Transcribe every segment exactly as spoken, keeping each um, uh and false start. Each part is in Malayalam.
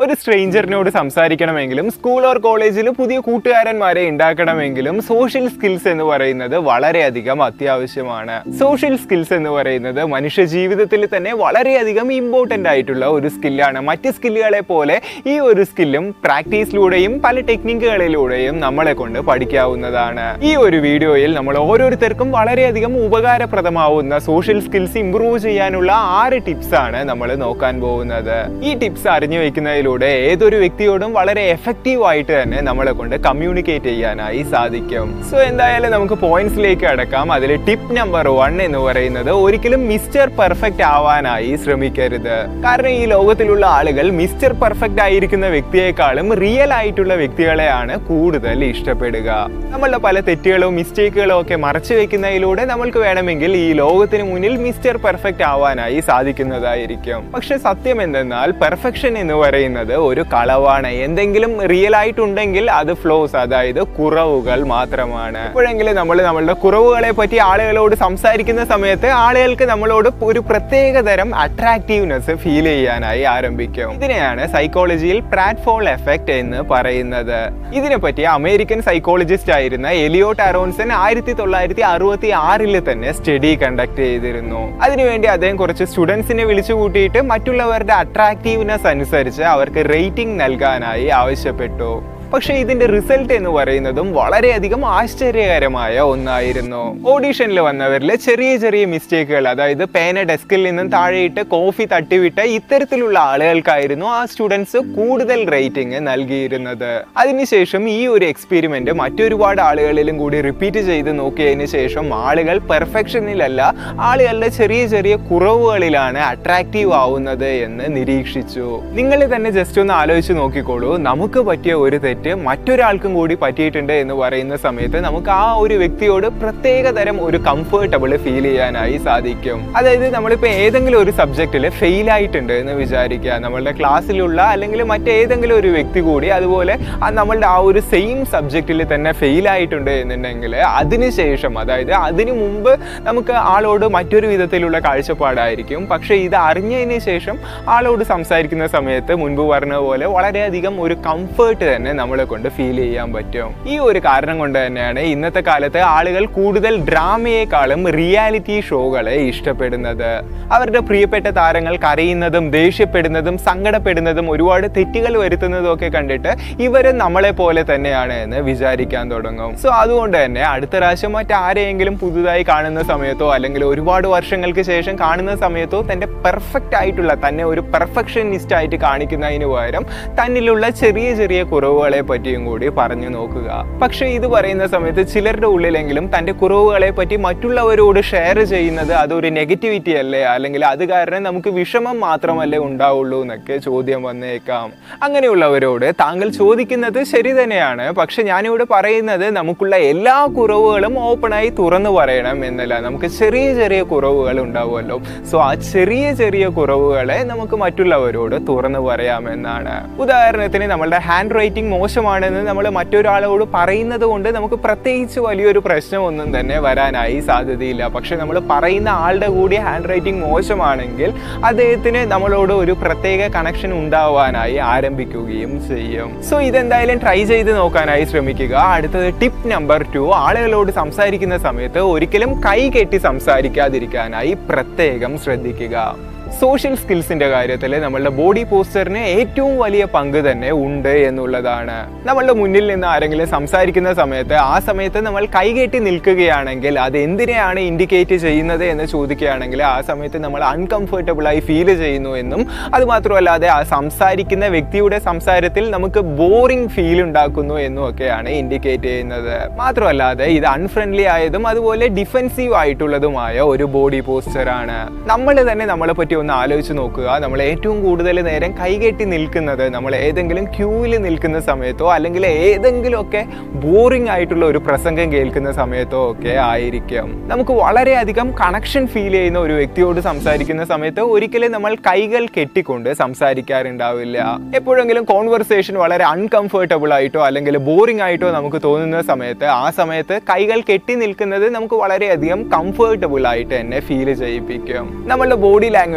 ഒരു സ്ട്രേഞ്ചറിനോട് സംസാരിക്കണമെങ്കിലും സ്കൂൾ ഓർ കോളേജിൽ പുതിയ കൂട്ടുകാരന്മാരെ ഉണ്ടാക്കണമെങ്കിലും സോഷ്യൽ സ്കിൽസ് എന്ന് പറയുന്നത് വളരെയധികം അത്യാവശ്യമാണ്. സോഷ്യൽ സ്കിൽസ് എന്ന് പറയുന്നത് മനുഷ്യ ജീവിതത്തിൽ തന്നെ വളരെയധികം ഇമ്പോർട്ടൻ്റ് ആയിട്ടുള്ള ഒരു സ്കില്ലാണ്. മറ്റ് സ്കില്ലുകളെ പോലെ ഈ ഒരു സ്കില്ലും പ്രാക്ടീസിലൂടെയും പല ടെക്നിക്കുകളിലൂടെയും നമ്മളെ കൊണ്ട് പഠിക്കാവുന്നതാണ്. ഈ ഒരു വീഡിയോയിൽ നമ്മൾ ഓരോരുത്തർക്കും വളരെയധികം ഉപകാരപ്രദമാവുന്ന സോഷ്യൽ സ്കിൽസ് ഇംപ്രൂവ് ചെയ്യാനുള്ള ആറ് ടിപ്സ് ആണ് നമ്മൾ നോക്കാൻ പോകുന്നത്. ഈ ടിപ്സ് അറിഞ്ഞു വെക്കുന്നതിലൂടെ ഏതൊരു വ്യക്തിയോടും വളരെ എഫക്റ്റീവ് ആയിട്ട് തന്നെ നമ്മളെ കൊണ്ട് കമ്മ്യൂണിക്കേറ്റ് ചെയ്യാനായി സാധിക്കും. സോ എന്തായാലും നമുക്ക് പോയിന്റ്സിലേക്ക് അടക്കാം. അതിൽ ടിപ്പ് നമ്പർ വൺ എന്ന് പറയുന്നത് ഒരിക്കലും മിസ്റ്റർ പെർഫെക്റ്റ് ആവാനായി ശ്രമിക്കരുത്. കാരണം ഈ ലോകത്തിലുള്ള ആളുകൾ മിസ്റ്റർ പെർഫെക്റ്റ് ആയിരിക്കുന്ന വ്യക്തിയെക്കാളും റിയൽ ആയിട്ടുള്ള വ്യക്തികളെയാണ് കൂടുതൽ ഇഷ്ടപ്പെടുക. നമ്മളുടെ പല തെറ്റുകളും മിസ്റ്റേക്കുകളും ഒക്കെ മറച്ചു വെക്കുന്നതിലൂടെ നമ്മൾക്ക് വേണമെങ്കിൽ ഈ ലോകത്തിന് മുന്നിൽ മിസ്റ്റർ പെർഫെക്റ്റ് ആവാനായി സാധിക്കുന്നതായിരിക്കും. പക്ഷെ സത്യം എന്തെന്നാൽ പെർഫെക്ഷൻ എന്ന് പറയുന്നത് ഒരു കളവാണ്. എന്തെങ്കിലും റിയൽ ആയിട്ടുണ്ടെങ്കിൽ അത് ഫ്ലോസ്, അതായത് കുറവുകൾ മാത്രമാണ്. എപ്പോഴെങ്കിലും നമ്മൾ നമ്മളുടെ കുറവുകളെ പറ്റി ആളുകളോട് സംസാരിക്കുന്ന സമയത്ത് ആളുകൾക്ക് നമ്മളോട് ഒരു പ്രത്യേക തരം അട്രാക്റ്റീവ്നെസ് ഫീൽ ചെയ്യാനായി ആരംഭിക്കും. ഇതിനെയാണ് സൈക്കോളജിയിൽ പ്രാറ്റ്ഫോൾ എഫക്റ്റ് എന്ന് പറയുന്നത്. ഇതിനെപ്പറ്റി അമേരിക്കൻ സൈക്കോളജിസ്റ്റ് ആയിരുന്ന എലിയോട്ട് അരോൺസൺ ആയിരത്തി തൊള്ളായിരത്തി അറുപത്തി ആറില് തന്നെ സ്റ്റഡി കണ്ടക്ട് ചെയ്തിരുന്നു. അതിനുവേണ്ടി അദ്ദേഹം കുറച്ച് സ്റ്റുഡൻസിനെ വിളിച്ചു കൂട്ടിയിട്ട് മറ്റുള്ളവരുടെ അട്രാക്റ്റീവ്നെസ് അനുസരിച്ച് അവർക്ക് റേറ്റിംഗ് നൽകാനായി ആവശ്യപ്പെട്ടു. പക്ഷേ ഇതിന്റെ റിസൾട്ട് എന്ന് പറയുന്നതും വളരെയധികം ആശ്ചര്യകരമായ ഒന്നായിരുന്നു. ഓഡീഷനിൽ വന്നവരിൽ ചെറിയ ചെറിയ മിസ്റ്റേക്കുകൾ, അതായത് പേന ഡെസ്കിൽ നിന്നും താഴെയിട്ട് കോഫി തട്ടിവിട്ട ഇത്തരത്തിലുള്ള ആളുകൾക്കായിരുന്നു ആ സ്റ്റുഡൻസ് കൂടുതൽ റേറ്റിംഗ് നൽകിയിരുന്നത്. അതിനുശേഷം ഈ ഒരു എക്സ്പെരിമെന്റ് മറ്റൊരുപാട് ആളുകളിലും കൂടി റിപ്പീറ്റ് ചെയ്ത് നോക്കിയതിന് ശേഷം ആളുകൾ പെർഫെക്ഷനിലല്ല, ആളുകളുടെ ചെറിയ ചെറിയ കുറവുകളിലാണ് അട്രാക്റ്റീവ് ആവുന്നത് എന്ന് നിരീക്ഷിച്ചു. നിങ്ങൾ തന്നെ ജസ്റ്റ് ഒന്ന് ആലോചിച്ച് നോക്കിക്കോളൂ. നമുക്ക് പറ്റിയ ഒരു തെറ്റ് മറ്റൊരാൾക്കും കൂടി പറ്റിയിട്ടുണ്ട് എന്ന് പറയുന്ന സമയത്ത് നമുക്ക് ആ ഒരു വ്യക്തിയോട് പ്രത്യേക തരം ഒരു കംഫർട്ടബിൾ ഫീൽ ചെയ്യാനായി സാധിക്കും. അതായത് നമ്മളിപ്പോൾ ഏതെങ്കിലും ഒരു സബ്ജക്റ്റിൽ ഫെയിൽ ആയിട്ടുണ്ട് എന്ന് വിചാരിക്കുക. നമ്മളുടെ ക്ലാസ്സിലുള്ള അല്ലെങ്കിൽ മറ്റേതെങ്കിലും ഒരു വ്യക്തി കൂടി അതുപോലെ നമ്മളുടെ ആ ഒരു സെയിം സബ്ജക്റ്റിൽ തന്നെ ഫെയിൽ ആയിട്ടുണ്ട് എന്നുണ്ടെങ്കിൽ അതിനുശേഷം, അതായത് അതിനു മുമ്പ് നമുക്ക് ആളോട് മറ്റൊരു വിധത്തിലുള്ള കാഴ്ചപ്പാടായിരിക്കും. പക്ഷേ ഇത് അറിഞ്ഞതിന് ശേഷം ആളോട് സംസാരിക്കുന്ന സമയത്ത് മുൻപ് പറഞ്ഞ പോലെ വളരെയധികം ഒരു കംഫർട്ട് തന്നെ നമ്മളെ കൊണ്ട് ഫീൽ ചെയ്യാൻ പറ്റും. ഈ ഒരു കാരണം കൊണ്ട് തന്നെയാണ് ഇന്നത്തെ കാലത്ത് ആളുകൾ കൂടുതൽ ഡ്രാമയെക്കാളും റിയാലിറ്റി ഷോകളെ ഇഷ്ടപ്പെടുന്നത്. അവരുടെ പ്രിയപ്പെട്ട താരങ്ങൾ കരയുന്നതും ദേഷ്യപ്പെടുന്നതും സങ്കടപ്പെടുന്നതും ഒരുപാട് തെറ്റുകൾ വരുത്തുന്നതും ഒക്കെ കണ്ടിട്ട് ഇവര് നമ്മളെ പോലെ തന്നെയാണ് എന്ന് വിചാരിക്കാൻ തുടങ്ങും. സോ അതുകൊണ്ട് തന്നെ അടുത്ത പ്രാവശ്യം മറ്റാരെയെങ്കിലും പുതുതായി കാണുന്ന സമയത്തോ അല്ലെങ്കിൽ ഒരുപാട് വർഷങ്ങൾക്ക് ശേഷം കാണുന്ന സമയത്തോ തന്റെ പെർഫെക്റ്റ് ആയിട്ടുള്ള തന്നെ ഒരു പെർഫെക്ഷനിസ്റ്റ് ആയിട്ട് കാണിക്കുന്നതിന് പകരം തന്നിലുള്ള ചെറിയ ചെറിയ കുറവുകളെ പറ്റിയും കൂടി പറഞ്ഞു നോക്കുക. പക്ഷെ ഇത് പറയുന്ന സമയത്ത് ചിലരുടെ ഉള്ളിലെങ്കിലും തന്റെ കുറവുകളെ പറ്റി മറ്റുള്ളവരോട് ഷെയർ ചെയ്യുന്നത് അതൊരു നെഗറ്റിവിറ്റി അല്ലേ, അല്ലെങ്കിൽ അത് കാരണം നമുക്ക് വിഷമം മാത്രമല്ലേ ഉണ്ടാവുള്ളൂ എന്നൊക്കെ ചോദ്യം വന്നേക്കാം. അങ്ങനെയുള്ളവരോട് താങ്കൾ ചോദിക്കുന്നത് ശരി തന്നെയാണ്. പക്ഷെ ഞാനിവിടെ പറയുന്നത് നമുക്കുള്ള എല്ലാ കുറവുകളും ഓപ്പണായി തുറന്നു പറയണം എന്നല്ല. നമുക്ക് ചെറിയ ചെറിയ കുറവുകൾ ഉണ്ടാവുമല്ലോ. സോ ആ ചെറിയ ചെറിയ കുറവുകളെ നമുക്ക് മറ്റുള്ളവരോട് തുറന്നു പറയാമെന്നാണ്. ഉദാഹരണത്തിന് നമ്മളുടെ ഹാൻഡ് റൈറ്റിംഗ് മോശമാണെന്ന് നമ്മൾ മറ്റൊരാളോട് പറയുന്നത് കൊണ്ട് നമുക്ക് പ്രത്യേകിച്ച് വലിയൊരു പ്രശ്നമൊന്നും തന്നെ വരാനായി സാധ്യതയില്ല. പക്ഷെ നമ്മൾ പറയുന്ന ആളുടെ കൂടി ഹാൻഡ് റൈറ്റിംഗ് മോശമാണെങ്കിൽ അദ്ദേഹത്തിന് നമ്മളോട് ഒരു പ്രത്യേക കണക്ഷൻ ഉണ്ടാവാനായി ആരംഭിക്കുകയും ചെയ്യും. സോ ഇതെന്തായാലും ട്രൈ ചെയ്ത് നോക്കാനായി ശ്രമിക്കുക. അടുത്തത് ടിപ്പ് നമ്പർ ടു, ആളുകളോട് സംസാരിക്കുന്ന സമയത്ത് ഒരിക്കലും കൈ കെട്ടി സംസാരിക്കാതിരിക്കാനായി പ്രത്യേകം ശ്രദ്ധിക്കുക. സോഷ്യൽ സ്കിൽസിന്റെ കാര്യത്തിൽ നമ്മളുടെ ബോഡി പോസ്റ്ററിന് ഏറ്റവും വലിയ പങ്ക് തന്നെ ഉണ്ട് എന്നുള്ളതാണ്. നമ്മളുടെ മുന്നിൽ നിന്ന് ആരെങ്കിലും സംസാരിക്കുന്ന സമയത്ത് ആ സമയത്ത് നമ്മൾ കൈകെട്ടി നിൽക്കുകയാണെങ്കിൽ അത് എന്തിനെയാണ് ഇൻഡിക്കേറ്റ് ചെയ്യുന്നത് എന്ന് ചോദിക്കുകയാണെങ്കിൽ ആ സമയത്ത് നമ്മൾ അൺകംഫർട്ടബിൾ ആയി ഫീൽ ചെയ്യുന്നു എന്നും അതുമാത്രമല്ലാതെ ആ സംസാരിക്കുന്ന വ്യക്തിയുടെ സംസാരത്തിൽ നമുക്ക് ബോറിംഗ് ഫീൽ ഉണ്ടാക്കുന്നു എന്നും ഒക്കെയാണ് ഇൻഡിക്കേറ്റ് ചെയ്യുന്നത്. മാത്രമല്ലാതെ ഇത് അൺഫ്രണ്ട്ലി ആയതും അതുപോലെ ഡിഫെൻസീവ് ആയിട്ടുള്ളതുമായ ഒരു ബോഡി പോസ്റ്ററാണ്. നമ്മൾ തന്നെ നമ്മളെ പറ്റി ഒന്ന് ആലോചിച്ച് നോക്കുക. നമ്മൾ ഏറ്റവും കൂടുതൽ നേരം കൈകെട്ടി നിൽക്കുന്നത് നമ്മൾ ഏതെങ്കിലും ക്യൂവിൽ നിൽക്കുന്ന സമയത്തോ അല്ലെങ്കിൽ ഏതെങ്കിലുമൊക്കെ ബോറിംഗ് ആയിട്ടുള്ള ഒരു പ്രസംഗം കേൾക്കുന്ന സമയത്തോ ഒക്കെ ആയിരിക്കും. നമുക്ക് വളരെയധികം കണക്ഷൻ ഫീൽ ചെയ്യുന്ന ഒരു വ്യക്തിയോട് സംസാരിക്കുന്ന സമയത്ത് ഒരിക്കലും നമ്മൾ കൈകൾ കെട്ടിക്കൊണ്ട് സംസാരിക്കാറുണ്ടാവില്ല. എപ്പോഴെങ്കിലും കോൺവെർസേഷൻ വളരെ അൺകംഫർട്ടബിൾ ആയിട്ടോ അല്ലെങ്കിൽ ബോറിംഗ് ആയിട്ടോ നമുക്ക് തോന്നുന്ന സമയത്ത് ആ സമയത്ത് കൈകൾ കെട്ടി നിൽക്കുന്നത് നമുക്ക് വളരെയധികം കംഫർട്ടബിൾ ആയിട്ട് തന്നെ ഫീൽ ചെയ്യിപ്പിക്കും. നമ്മളുടെ ബോഡി ലാംഗ്വേജ്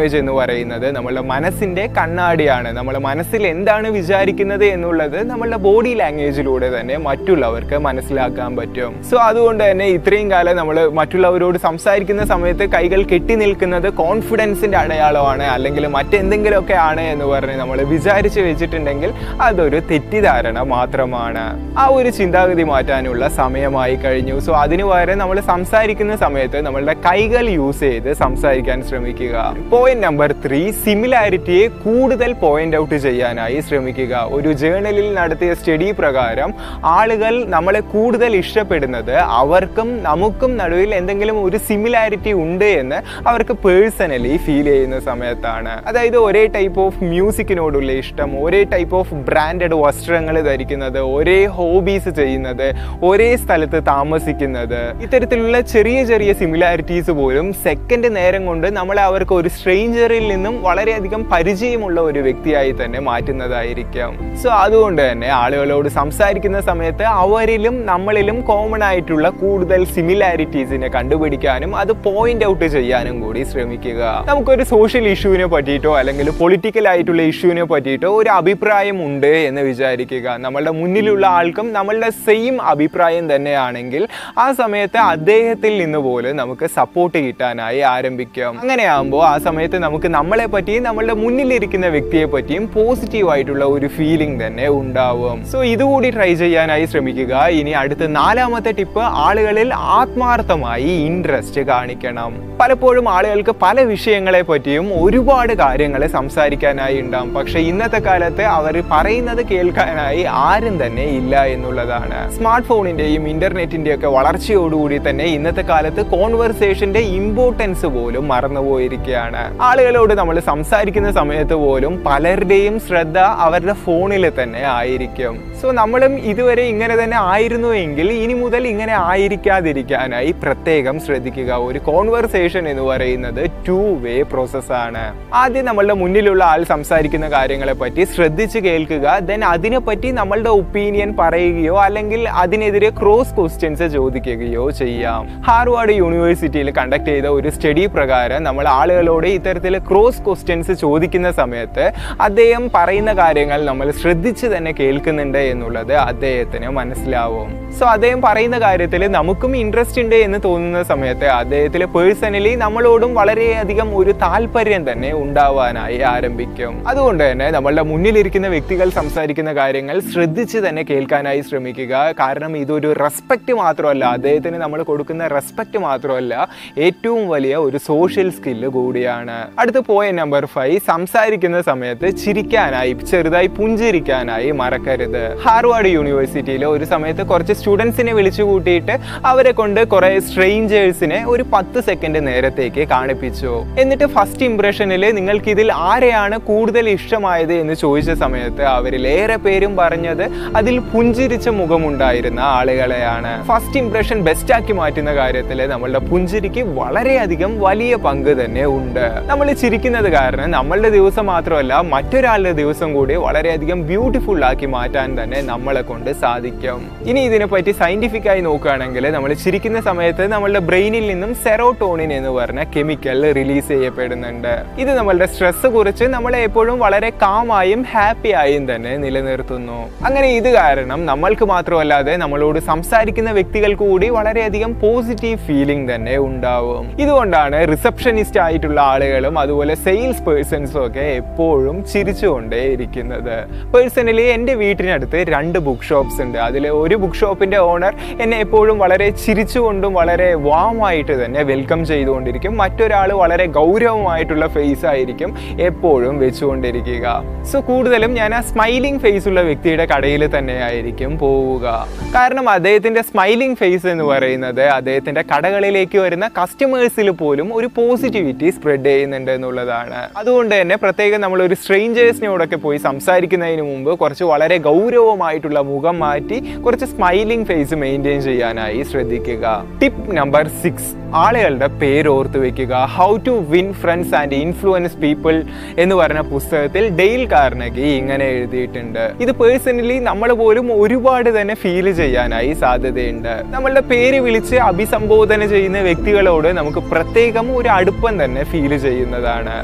ലാംഗ്വേജ് എന്ന് പറയുന്നത് നമ്മളുടെ മനസ്സിൻ്റെ കണ്ണാടിയാണ്. നമ്മുടെ മനസ്സിൽ എന്താണ് വിചാരിക്കുന്നത് എന്നുള്ളത് നമ്മളുടെ ബോഡി ലാംഗ്വേജിലൂടെ തന്നെ മറ്റുള്ളവർക്ക് മനസ്സിലാക്കാൻ പറ്റും. സോ അതുകൊണ്ട് തന്നെ ഇത്രയും കാലം നമ്മൾ മറ്റുള്ളവരോട് സംസാരിക്കുന്ന സമയത്ത് കൈകൾ കെട്ടി നിൽക്കുന്നത് കോൺഫിഡൻസിൻ്റെ അടയാളമാണ്, അല്ലെങ്കിൽ മറ്റെന്തെങ്കിലുമൊക്കെ ആണ് എന്ന് പറഞ്ഞ് നമ്മൾ വിചാരിച്ച് വെച്ചിട്ടുണ്ടെങ്കിൽ അതൊരു തെറ്റിദ്ധാരണ മാത്രമാണ്. ആ ഒരു ചിന്താഗതി മാറ്റാനുള്ള സമയമായി കഴിഞ്ഞു. സോ അതിനു പകരം നമ്മൾ സംസാരിക്കുന്ന സമയത്ത് നമ്മളുടെ കൈകൾ യൂസ് ചെയ്ത് സംസാരിക്കാൻ ശ്രമിക്കുക. പോയിന്റ് നമ്പർ ത്രീ, സിമിലാരിറ്റിയെ കൂടുതൽ പോയിന്റ് ഔട്ട് ചെയ്യാനായി ശ്രമിക്കുക. ഒരു ജേർണലിൽ നടത്തിയ സ്റ്റഡി പ്രകാരം ആളുകൾ നമ്മളെ കൂടുതൽ ഇഷ്ടപ്പെടുന്നത് അവർക്കും നമുക്കും നടുവിൽ എന്തെങ്കിലും ഒരു സിമിലാരിറ്റി ഉണ്ട് എന്ന് അവർക്ക് പേഴ്സണലി ഫീൽ ചെയ്യുന്ന സമയത്താണ്. അതായത് ഒരേ ടൈപ്പ് ഓഫ് മ്യൂസിക്കിനോടുള്ള ഇഷ്ടം, ഒരേ ടൈപ്പ് ഓഫ് ബ്രാൻഡഡ് വസ്ത്രങ്ങൾ ധരിക്കുന്നത്, ഒരേ ഹോബീസ് ചെയ്യുന്നത്, ഒരേ സ്ഥലത്ത് താമസിക്കുന്നത്, ഇത്തരത്തിലുള്ള ചെറിയ ചെറിയ സിമിലാരിറ്റീസ് പോലും സെക്കൻഡ് നേരം കൊണ്ട് നമ്മളെ അവർക്ക് ഒരു സ്ട്രേഞ്ചറിൽ നിന്നും വളരെയധികം പരിചയമുള്ള ഒരു വ്യക്തിയായി തന്നെ മാറ്റുന്നതായിരിക്കും. സോ അതുകൊണ്ട് തന്നെ ആളുകളോട് സംസാരിക്കുന്ന സമയത്ത് അവരിലും നമ്മളിലും കോമൺ ആയിട്ടുള്ള കൂടുതൽ സിമിലാരിറ്റീസിനെ കണ്ടുപിടിക്കാനും അത് പോയിന്റ് ഔട്ട് ചെയ്യാനും കൂടി ശ്രമിക്കുക. നമുക്കൊരു സോഷ്യൽ ഇഷ്യൂവിനെ പറ്റിയിട്ടോ അല്ലെങ്കിൽ പൊളിറ്റിക്കൽ ആയിട്ടുള്ള ഇഷ്യൂവിനെ പറ്റിയിട്ടോ ഒരു അഭിപ്രായം ഉണ്ട് എന്ന് വിചാരിക്കുക. നമ്മളുടെ മുന്നിലുള്ള ആൾക്കും നമ്മളുടെ സെയിം അഭിപ്രായം തന്നെയാണെങ്കിൽ ആ സമയത്ത് അദ്ദേഹത്തിൽ നിന്ന് പോലും നമുക്ക് സപ്പോർട്ട് കിട്ടാനായി ആരംഭിക്കും. അങ്ങനെയാകുമ്പോൾ ആ സമയത്ത് നമുക്ക് നമ്മളെ പറ്റിയും നമ്മളുടെ മുന്നിലിരിക്കുന്ന വ്യക്തിയെ പറ്റിയും പോസിറ്റീവ് ആയിട്ടുള്ള ഒരു ഫീലിംഗ് തന്നെ ഉണ്ടാവും. സോ ഇതുകൂടി ട്രൈ ചെയ്യാനായി ശ്രമിക്കുക. ഇനി അടുത്ത നാലാമത്തെ ടിപ്പ്, ആളുകളിൽ ആത്മാർത്ഥമായി ഇൻട്രസ്റ്റ് കാണിക്കണം. പലപ്പോഴും ആളുകൾക്ക് പല വിഷയങ്ങളെ പറ്റിയും ഒരുപാട് കാര്യങ്ങൾ സംസാരിക്കാനായി ഉണ്ടാകും. പക്ഷെ ഇന്നത്തെ കാലത്ത് അവർ പറയുന്നത് കേൾക്കാനായി ആരും തന്നെ ഇല്ല എന്നുള്ളതാണ്. സ്മാർട്ട് ഫോണിന്റെയും ഇന്റർനെറ്റിന്റെയും ഒക്കെ വളർച്ചയോടുകൂടി തന്നെ ഇന്നത്തെ കാലത്ത് കോൺവെർസേഷന്റെ ഇമ്പോർട്ടൻസ് പോലും മറന്നുപോയിരിക്കുകയാണ്. ആളുകളോട് നമ്മൾ സംസാരിക്കുന്ന സമയത്ത് പോലും പലരുടെയും ശ്രദ്ധ അവരുടെ ഫോണിൽ തന്നെ ആയിരിക്കും. സോ നമ്മളും ഇതുവരെ ഇങ്ങനെ തന്നെ ആയിരുന്നു എങ്കിൽ ഇനി മുതൽ ഇങ്ങനെ ആയിരിക്കാതിരിക്കാനായി പ്രത്യേകം ശ്രദ്ധിക്കുക. ഒരു കോൺവെർസേഷൻ എന്ന് പറയുന്നത് ടു വേ പ്രോസസ്സാണ്. ആദ്യം നമ്മളുടെ മുന്നിലുള്ള ആൾ സംസാരിക്കുന്ന കാര്യങ്ങളെ പറ്റി ശ്രദ്ധിച്ച് കേൾക്കുക. ദെൻ അതിനെപ്പറ്റി നമ്മളുടെ ഒപ്പീനിയൻ പറയുകയോ അല്ലെങ്കിൽ അതിനെതിരെ ക്രോസ് ക്വസ്റ്റ്യൻസ് ചോദിക്കുകയോ ചെയ്യാം. ഹാർവാർഡ് യൂണിവേഴ്സിറ്റിയിൽ കണ്ടക്ട് ചെയ്ത ഒരു സ്റ്റഡി പ്രകാരം നമ്മൾ ആളുകളോട് ഇത്തരത്തിൽ ക്രോസ് ക്വസ്റ്റ്യൻസ് ചോദിക്കുന്ന സമയത്ത് അദ്ദേഹം പറയുന്ന കാര്യങ്ങൾ നമ്മൾ ശ്രദ്ധിച്ച് തന്നെ കേൾക്കുന്നുണ്ട് എന്നുള്ളത് അദ്ദേഹത്തിന് മനസ്സിലാവും. സോ അദ്ദേഹം പറയുന്ന കാര്യത്തിൽ നമുക്കും ഇൻട്രസ്റ്റ് ഉണ്ട് എന്ന് തോന്നുന്ന സമയത്ത് അദ്ദേഹത്തിൽ പേഴ്സണലി നമ്മളോടും വളരെയധികം ഒരു താല്പര്യം തന്നെ ഉണ്ടാവാനായി ആരംഭിക്കും. അതുകൊണ്ട് തന്നെ നമ്മളുടെ മുന്നിലിരിക്കുന്ന വ്യക്തികൾ സംസാരിക്കുന്ന കാര്യങ്ങൾ ശ്രദ്ധിച്ച് തന്നെ കേൾക്കാനായി ശ്രമിക്കുക. കാരണം ഇതൊരു റെസ്പെക്റ്റ് മാത്രമല്ല, അദ്ദേഹത്തിന് നമ്മൾ കൊടുക്കുന്ന റെസ്പെക്റ്റ് മാത്രമല്ല, ഏറ്റവും വലിയ ഒരു സോഷ്യൽ സ്കില്ല് കൂടിയാണ്. അടുത്ത പോയിന്റ് നമ്പർ ഫൈവ്, സംസാരിക്കുന്ന സമയത്ത് ചിരിക്കാനായി, ചെറുതായി പുഞ്ചിരിക്കാനായി മറക്കരുത്. ഹാർവാർഡ് യൂണിവേഴ്സിറ്റിയിൽ ഒരു സമയത്ത് കുറച്ച് സ്റ്റുഡൻസിനെ വിളിച്ചു കൂട്ടിയിട്ട് അവരെ കൊണ്ട് കുറെ സ്ട്രേഞ്ചേഴ്സിനെ ഒരു പത്ത് സെക്കൻഡ് നേരത്തേക്ക് കാണിപ്പിച്ചു. എന്നിട്ട് ഫസ്റ്റ് ഇംപ്രഷനിൽ നിങ്ങൾക്ക് ഇതിൽ ആരെയാണ് കൂടുതൽ ഇഷ്ടമായത് എന്ന് ചോദിച്ച സമയത്ത് അവരിൽ ഏറെ പേരും പറഞ്ഞത് അതിൽ പുഞ്ചിരിച്ച മുഖമുണ്ടായിരുന്ന ആളുകളെയാണ്. ഫസ്റ്റ് ഇംപ്രഷൻ ബെസ്റ്റ് ആക്കി മാറ്റുന്ന കാര്യത്തിൽ നമ്മളുടെ പുഞ്ചിരിക്ക് വളരെയധികം വലിയ പങ്ക് തന്നെ ഉണ്ട്. നമ്മൾ ചിരിക്കുന്നത് കാരണം നമ്മളുടെ ദിവസം മാത്രമല്ല മറ്റൊരാളുടെ ദിവസം കൂടി വളരെയധികം ബ്യൂട്ടിഫുൾ ആക്കി മാറ്റാൻ തന്നെ നമ്മളെ കൊണ്ട് സാധിക്കും. ഇനി ഇതിനെപ്പറ്റി സയന്റിഫിക് ആയി നോക്കുകയാണെങ്കിൽ നമ്മൾ ചിരിക്കുന്ന സമയത്ത് നമ്മളുടെ ബ്രെയിനിൽ നിന്നും സെറോട്ടോണിൻ എന്ന് പറഞ്ഞ കെമിക്കൽ റിലീസ് ചെയ്യപ്പെടുന്നുണ്ട്. ഇത് നമ്മളുടെ സ്ട്രെസ് കുറിച്ച് നമ്മളെ എപ്പോഴും വളരെ കാമായും ഹാപ്പി ആയും തന്നെ നിലനിർത്തുന്നു. അങ്ങനെ ഇത് കാരണം നമ്മൾക്ക് മാത്രമല്ലാതെ നമ്മളോട് സംസാരിക്കുന്ന വ്യക്തികൾക്ക് കൂടി വളരെയധികം പോസിറ്റീവ് ഫീലിംഗ് തന്നെ ഉണ്ടാവും. ഇതുകൊണ്ടാണ് റിസപ്ഷനിസ്റ്റ് ആയിട്ടുള്ള ആളുകളും അതുപോലെ സെയിൽസ് പേഴ്സൺസും ഒക്കെ എപ്പോഴും ചിരിച്ചുകൊണ്ടേ ഇരിക്കുന്നത്. പേഴ്സണലി എൻ്റെ വീട്ടിനടുത്ത് രണ്ട് ബുക്ക് ഷോപ്സ് ഉണ്ട്. അതിൽ ഒരു ബുക്ക് ഷോപ്പിന്റെ ഓണർ എന്നെ എപ്പോഴും വളരെ ചിരിച്ചുകൊണ്ടും വളരെ വാമായിട്ട് തന്നെ വെൽക്കം ചെയ്തുകൊണ്ടിരിക്കും. മറ്റൊരാൾ വളരെ ഗൗരവമായിട്ടുള്ള ഫേസ് ആയിരിക്കും എപ്പോഴും വെച്ചുകൊണ്ടിരിക്കുക. സോ കൂടുതലും ഞാൻ ആ സ്മൈലിംഗ് ഫേസ് ഉള്ള വ്യക്തിയുടെ കടയിൽ തന്നെ ആയിരിക്കും പോവുക. കാരണം അദ്ദേഹത്തിന്റെ സ്മൈലിംഗ് ഫേസ് എന്ന് പറയുന്നത് അദ്ദേഹത്തിന്റെ കടകളിലേക്ക് വരുന്ന കസ്റ്റമേഴ്സിൽ പോലും ഒരു പോസിറ്റിവിറ്റി സ്പ്രെഡ് ചെയ്യുന്നുണ്ട് എന്നുള്ളതാണ്. അതുകൊണ്ട് തന്നെ പ്രത്യേകം നമ്മൾ ഒരു സ്ട്രേഞ്ചേഴ്സിനോടൊക്കെ പോയി സംസാരിക്കുന്നതിന് മുമ്പ് കുറച്ച് വളരെ ഗൗരവമായിട്ടുള്ള മുഖം മാറ്റി കുറച്ച് സ്മൈലിംഗ് ഫേസ് മെയിൻറ്റെയിൻ ചെയ്യാനായി ശ്രദ്ധിക്കുക. ടിപ്പ് നമ്പർ സിക്സ്, ആളുകളുടെ പേര് ഓർത്ത് വെക്കുക. How to win friends and influence people എന്ന് പറഞ്ഞ പുസ്തകത്തിൽ ഡെയിൽ കാർനെഗി ഇങ്ങനെ എഴുതിയിട്ടുണ്ട്. ഇത് പേഴ്സണലി നമ്മൾ പോലും ഒരുപാട് തന്നെ ഫീൽ ചെയ്യാനായി സാധ്യതയുണ്ട്. നമ്മളുടെ പേര് വിളിച്ച് അഭിസംബോധന ചെയ്യുന്ന വ്യക്തികളോട് നമുക്ക് പ്രത്യേകം ഒരു അടുപ്പം തന്നെ ഫീൽ ചെയ്യുന്നതാണ്.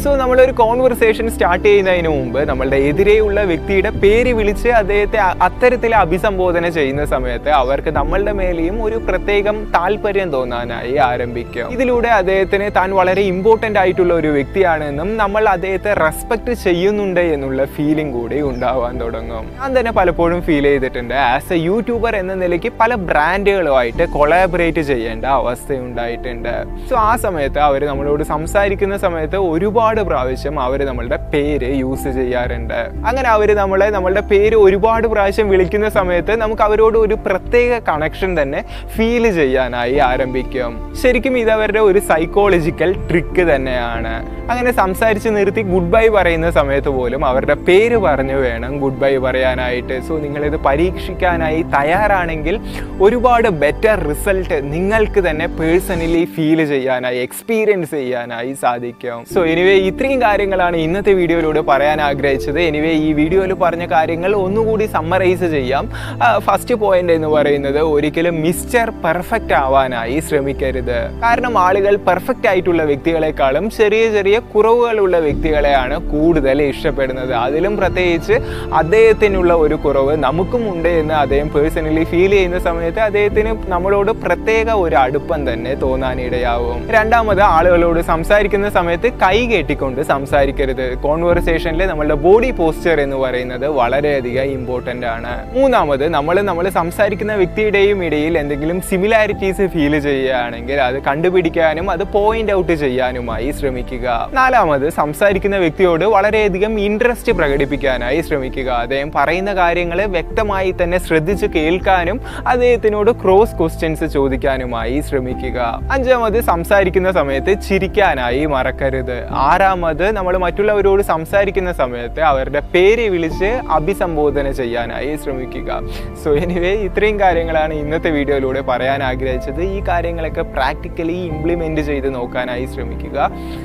സോ നമ്മളൊരു കോൺവെർസേഷൻ സ്റ്റാർട്ട് ചെയ്യുന്നതിന് മുമ്പ് നമ്മളുടെ എതിരെയുള്ള വ്യക്തിയുടെ പേര് വിളിച്ച് അദ്ദേഹത്തെ അത്തരത്തിൽ അഭിസംബോധന ചെയ്യുന്ന സമയത്ത് അവർക്ക് നമ്മളുടെ മേലെയും ഒരു പ്രത്യേകം താല്പര്യം തോന്നാനായി ആരംഭിക്കും. ഇതിലൂടെ അദ്ദേഹത്തിന് താൻ വളരെ ഇമ്പോർട്ടൻ്റ് ആയിട്ടുള്ള ഒരു വ്യക്തിയാണെന്നും നമ്മൾ അദ്ദേഹത്തെ റെസ്പെക്ട് ചെയ്യുന്നുണ്ട് എന്നുള്ള ഫീലിംഗ് കൂടി ഉണ്ടാവാൻ തുടങ്ങും. ഞാൻ തന്നെ പലപ്പോഴും ഫീൽ ചെയ്തിട്ടുണ്ട്. ആസ് എ യൂട്യൂബർ എന്ന നിലയ്ക്ക് പല ബ്രാൻഡുകളുമായിട്ട് കൊളാബറേറ്റ് ചെയ്യേണ്ട അവസ്ഥയുണ്ടായിട്ടുണ്ട്. സോ ആ സമയത്ത് അവർ നമ്മളോട് സംസാരിക്കുന്ന സമയത്ത് ഒരുപാട് പ്രാവശ്യം അവർ നമ്മളുടെ പേര് യൂസ് ചെയ്യാറുണ്ട്. അങ്ങനെ അവർ നമ്മളെ നമ്മളുടെ പേര് ഒരുപാട് പ്രാവശ്യം വിളിക്കുന്ന സമയത്ത് നമുക്ക് അവരോട് ഒരു പ്രത്യേക കണക്ഷൻ തന്നെ ഫീൽ ചെയ്യാനായി ആരംഭിക്കും. ശരിക്കും ഇതവരുടെ ഒരു സൈക്കോളജിക്കൽ ട്രിക്ക് തന്നെയാണ്. അങ്ങനെ സംസാരിച്ച് നിർത്തി ഗുഡ് ബൈ പറയുന്ന സമയത്ത് പോലും അവരുടെ പേര് പറഞ്ഞു വേണം ഗുഡ് ബൈ പറയാനായിട്ട്. സോ നിങ്ങളിത് പരീക്ഷിക്കാനായി തയ്യാറാണെങ്കിൽ ഒരുപാട് ബെറ്റർ റിസൾട്ട് നിങ്ങൾക്ക് തന്നെ പേഴ്സണലി ഫീൽ ചെയ്യാനായി എക്സ്പീരിയൻസ് ചെയ്യാനായി സാധിക്കും. സോ എനിവേ ഇത്രയും കാര്യങ്ങളാണ് ഇന്നത്തെ വീഡിയോയിലൂടെ പറയാൻ ആഗ്രഹിച്ചത്. എനിവേ ഈ വീഡിയോയിൽ പറഞ്ഞ കാര്യങ്ങൾ ഒന്നുകൂടി സമ്മറൈസ് ചെയ്യാം. ഫസ്റ്റ് പോയിന്റ് എന്ന് പറയുന്നത് ഒരിക്കലും മിസ്റ്റർ പെർഫെക്റ്റ് ആവാനായി ശ്രമിക്കരുത്. കാരണം ആളുകൾ പെർഫെക്റ്റ് ആയിട്ടുള്ള വ്യക്തികളെക്കാളും ചെറിയ ചെറിയ കുറവുകളുള്ള വ്യക്തികളെയാണ് കൂടുതൽ ഇഷ്ടപ്പെടുന്നത്. അതിലും പ്രത്യേകിച്ച് അദ്ദേഹത്തിനുള്ള ഒരു കുറവ് നമുക്കും ഉണ്ട് എന്ന് അദ്ദേഹം പേഴ്സണലി ഫീൽ ചെയ്യുന്ന സമയത്ത് അദ്ദേഹത്തിന് നമ്മളോട് പ്രത്യേക ഒരു അടുപ്പം തന്നെ തോന്നാനിടയാവും. രണ്ടാമത് ആളുകളോട് സംസാരിക്കുന്ന സമയത്ത് കൈ കെട്ടിക്കൊണ്ട് സംസാരിക്കരുത്. കോൺവെർസേഷനിൽ നമ്മളുടെ ബോഡി പോസ്ചർ എന്ന് പറയുന്നത് വളരെയധികം ഇമ്പോർട്ടൻ്റ് ആണ്. മൂന്നാമത് നമ്മൾ നമ്മൾ സംസാരിക്കുന്ന വ്യക്തിയുടെയും ഇടയിൽ എന്തെങ്കിലും സിമിലാരിറ്റീസ് ഫീൽ ചെയ്യുകയാണെങ്കിൽ അത് കണ്ടുപിടിക്കാനും അത് പോയിന്റ് ഔട്ട് ചെയ്യാനുമായി ശ്രമിക്കുക. നാലാമത് സംസാരിക്കുന്ന വ്യക്തിയോട് വളരെയധികം ഇൻട്രസ്റ്റ് പ്രകടിപ്പിക്കാനായി ശ്രമിക്കുക. അദ്ദേഹം പറയുന്ന കാര്യങ്ങൾ വ്യക്തമായി തന്നെ ശ്രദ്ധിച്ച് കേൾക്കാനും അദ്ദേഹത്തിനോട് ക്രോസ് ക്വസ്റ്റ്യൻസ് ചോദിക്കാനുമായി ശ്രമിക്കുക. അഞ്ചാമത് സംസാരിക്കുന്ന സമയത്ത് ചിരിക്കാനായി മറക്കരുത്. ആറാമത് നമ്മൾ മറ്റുള്ളവരോട് സംസാരിക്കുന്ന സമയത്ത് അവരുടെ പേര് വിളിച്ച് അഭിസംബോധന ചെയ്യാനായി ശ്രമിക്കുക. സോ എനിവേ ഇത്രയും കാര്യങ്ങളാണ് ഇന്നത്തെ വീഡിയോയിലൂടെ പറയാൻ ആഗ്രഹിച്ചത്. ഈ കാര്യങ്ങളൊക്കെ പ്രാക്ടിക്കലി ഇംപ്ലിമെന്റ് ചെയ്ത് നോക്കാനായി ശ്രമിക്കുക.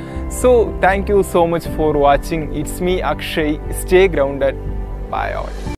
So thank you so much for watching. It's me Akshay. Stay grounded. Bye all.